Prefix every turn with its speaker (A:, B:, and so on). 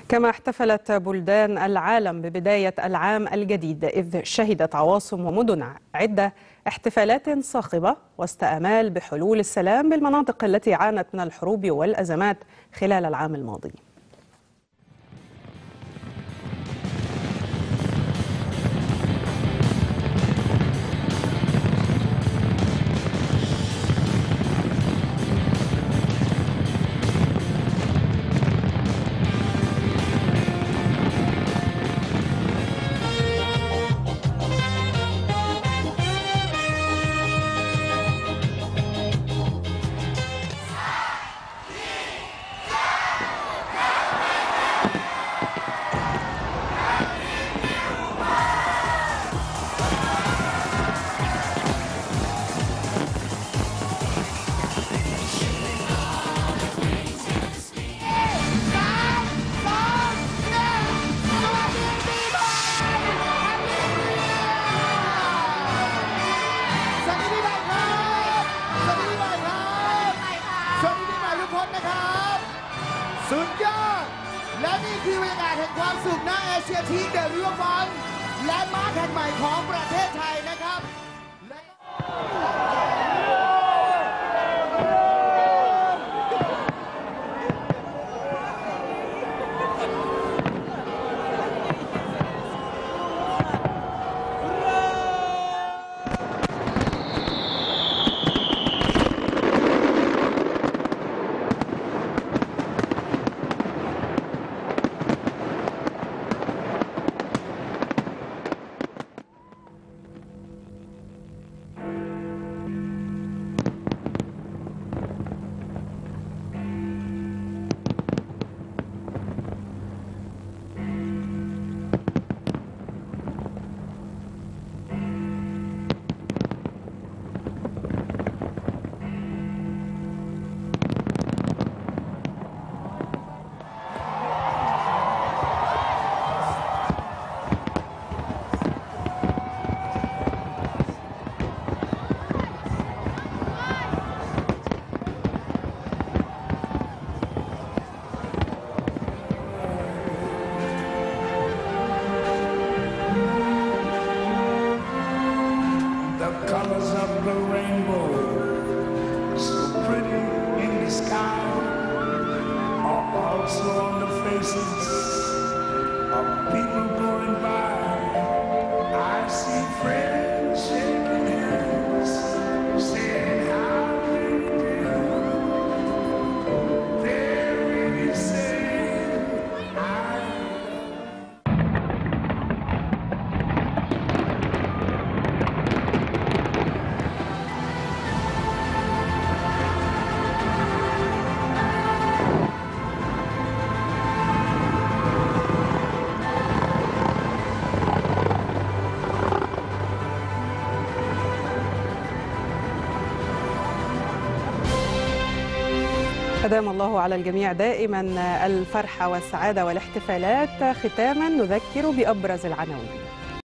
A: كما احتفلت بلدان العالم ببداية العام الجديد، إذ شهدت عواصم ومدن عدة احتفالات صاخبة وسط آمال بحلول السلام بالمناطق التي عانت من الحروب والأزمات خلال العام الماضي.
B: สุดยอดและนี่คือบรรยากาศแห่งความสุขณเอเชียทีคเดอะริเวอร์ฟรอนต์แลนด์มาร์คแห่งใหม่ของประเทศไทยนะครับ
C: Colors of the rainbow, so pretty in the sky, are also on the faces of people going by. I see friends shaking hands, saying how do you do. They're really saying I
A: أدام الله على الجميع دائما الفرحة والسعادة والاحتفالات. ختاما نذكر بأبرز العناوين.